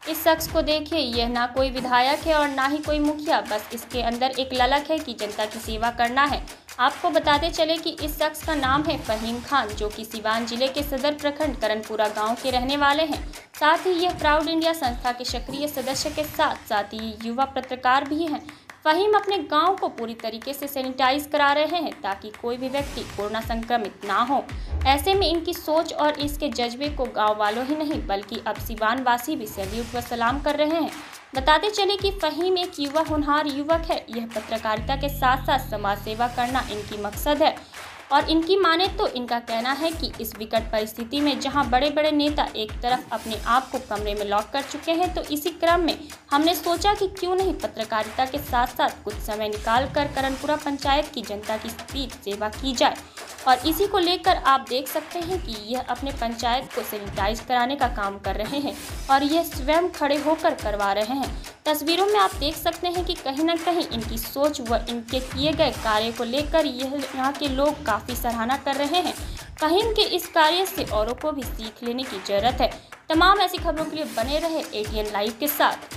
इस शख्स को देखिए, यह ना कोई विधायक है और ना ही कोई मुखिया, बस इसके अंदर एक ललक है कि जनता की सेवा करना है। आपको बताते चले कि इस शख्स का नाम है फहीम खान, जो कि सिवान जिले के सदर प्रखंड करनपुरा गांव के रहने वाले हैं। साथ ही यह प्राउड इंडिया संस्था के सक्रिय सदस्य के साथ ही युवा पत्रकार भी हैं। फहीम अपने गांव को पूरी तरीके से सैनिटाइज करा रहे हैं ताकि कोई भी व्यक्ति कोरोना संक्रमित ना हो। ऐसे में इनकी सोच और इसके जज्बे को गांव वालों ही नहीं बल्कि अब सिवान वासी भी सैल्यूट व सलाम कर रहे हैं। बताते चले कि फहीम एक युवा होनहार युवक है। यह पत्रकारिता के साथ साथ समाज सेवा करना इनकी मकसद है और इनकी माने तो इनका कहना है कि इस विकट परिस्थिति में जहां बड़े बड़े नेता एक तरफ अपने आप को कमरे में लॉक कर चुके हैं, तो इसी क्रम में हमने सोचा कि क्यों नहीं पत्रकारिता के साथ साथ कुछ समय निकाल कर करनपुरा पंचायत की जनता की बीच सेवा की जाए। और इसी को लेकर आप देख सकते हैं कि यह अपने पंचायत को सैनिटाइज कराने का काम कर रहे हैं और यह स्वयं खड़े होकर करवा रहे हैं। तस्वीरों में आप देख सकते हैं कि कहीं ना कहीं इनकी सोच व इनके किए गए कार्य को लेकर यहाँ के लोग काफ़ी सराहना कर रहे हैं। फहीम के इस कार्य से औरों को भी सीख लेने की जरूरत है। तमाम ऐसी खबरों के लिए बने रहे ATN लाइव के साथ।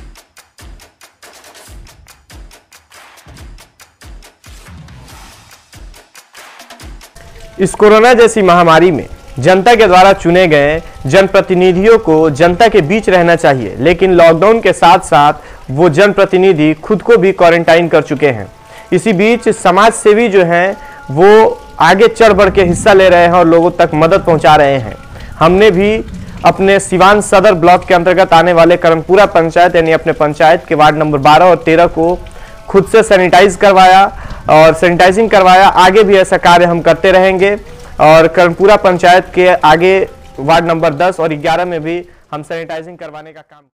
इस कोरोना जैसी महामारी में जनता के द्वारा चुने गए जनप्रतिनिधियों को जनता के बीच रहना चाहिए, लेकिन लॉकडाउन के साथ साथ वो जनप्रतिनिधि खुद को भी क्वारंटाइन कर चुके हैं। इसी बीच समाज सेवी जो हैं वो आगे चढ़ बढ़ के हिस्सा ले रहे हैं और लोगों तक मदद पहुंचा रहे हैं। हमने भी अपने सिवान सदर ब्लॉक के अंतर्गत आने वाले करनपुरा पंचायत यानी अपने पंचायत के वार्ड नंबर 12 और 13 को खुद से सैनिटाइज करवाया और सैनिटाइजिंग करवाया। आगे भी ऐसा कार्य हम करते रहेंगे और करनपुरा पंचायत के आगे वार्ड नंबर 10 और 11 में भी हम सैनिटाइजिंग करवाने का काम